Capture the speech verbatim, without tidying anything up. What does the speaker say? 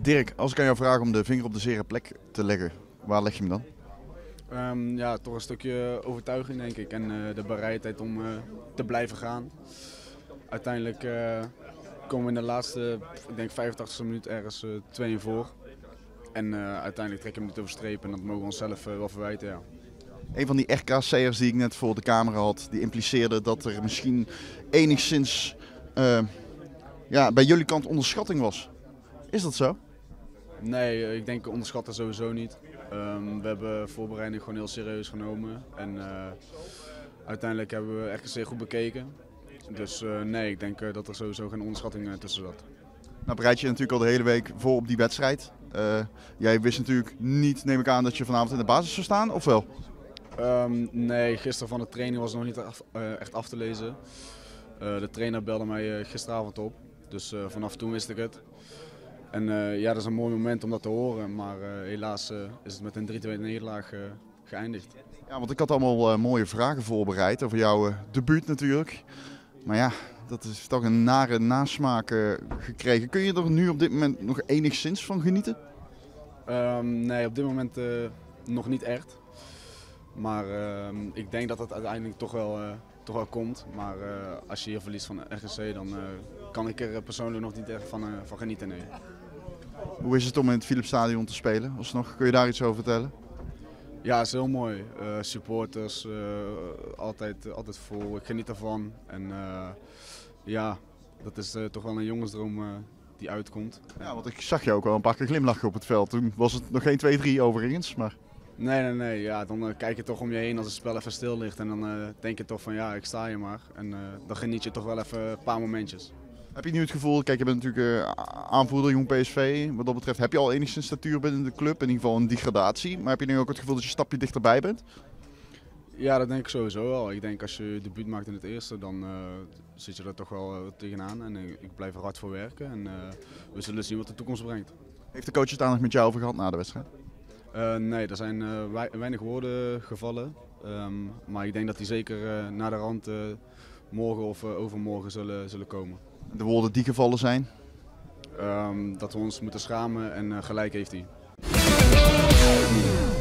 Dirk, als ik aan jou vraag om de vinger op de zere plek te leggen, waar leg je hem dan? Um, ja, toch een stukje overtuiging denk ik en uh, de bereidheid om uh, te blijven gaan. Uiteindelijk uh, komen we in de laatste, ik denk vijfentachtigste minuut ergens uh, twee voor. En uh, uiteindelijk trekken we het over streep en dat mogen we onszelf uh, wel verwijten. Ja. Een van die R K C'ers die ik net voor de camera had, die impliceerde dat er misschien enigszins uh, ja, bij jullie kant onderschatting was. Is dat zo? Nee, ik denk onderschatten sowieso niet. Um, we hebben voorbereiding gewoon heel serieus genomen en uh, uiteindelijk hebben we R K C goed bekeken. Dus uh, nee, ik denk uh, dat er sowieso geen onderschatting uh, tussen zat. Nou bereid je natuurlijk al de hele week voor op die wedstrijd. Uh, jij wist natuurlijk niet, neem ik aan, dat je vanavond in de basis zou staan, of wel? Um, nee, gisteren van de training was het nog niet af, uh, echt af te lezen. Uh, de trainer belde mij uh, gisteravond op, dus uh, vanaf toen wist ik het. En uh, ja, dat is een mooi moment om dat te horen, maar uh, helaas uh, is het met een drie twee nederlaag uh, geëindigd. Ja, want ik had allemaal uh, mooie vragen voorbereid over jouw uh, debuut natuurlijk. Maar ja, dat is toch een nare nasmaak uh, gekregen. Kun je er nu op dit moment nog enigszins van genieten? Um, nee, op dit moment uh, nog niet echt. Maar uh, ik denk dat het uiteindelijk toch wel, uh, toch wel komt. Maar uh, als je hier verliest van R K C, dan uh, kan ik er persoonlijk nog niet echt van, uh, van genieten. Nee. Hoe is het om in het Philipsstadion te spelen? Alsnog, kun je daar iets over vertellen? Ja, het is heel mooi. Uh, supporters, uh, altijd, altijd vol. Ik geniet ervan. En uh, ja, dat is uh, toch wel een jongensdroom uh, die uitkomt. Ja, want ik zag je ook wel een paar keer glimlachen op het veld. Toen was het nog geen twee drie overigens, maar... Nee, nee, nee. Ja, dan uh, kijk je toch om je heen als het spel even stil ligt. En dan uh, denk je toch van ja, ik sta hier maar. En uh, dan geniet je toch wel even een paar momentjes. Heb je nu het gevoel, kijk je bent natuurlijk uh, aanvoerder jong P S V. Wat dat betreft heb je al enigszins statuur binnen de club. In ieder geval een degradatie. Maar heb je nu ook het gevoel dat je een stapje dichterbij bent? Ja, dat denk ik sowieso wel. Ik denk als je debuut maakt in het eerste, dan uh, zit je er toch wel uh, tegenaan. En uh, ik blijf er hard voor werken. En uh, we zullen zien wat de toekomst brengt. Heeft de coach het daar nog met jou over gehad na de wedstrijd? Uh, nee, er zijn uh, weinig woorden gevallen. Um, maar ik denk dat die zeker uh, naar de rand uh, morgen of uh, overmorgen zullen, zullen komen. De woorden die gevallen zijn? Um, dat we ons moeten schamen en uh, gelijk heeft hij.